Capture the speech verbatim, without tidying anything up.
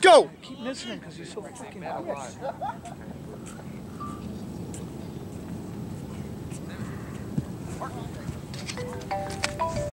go! I keep missing him because he's so fucking close.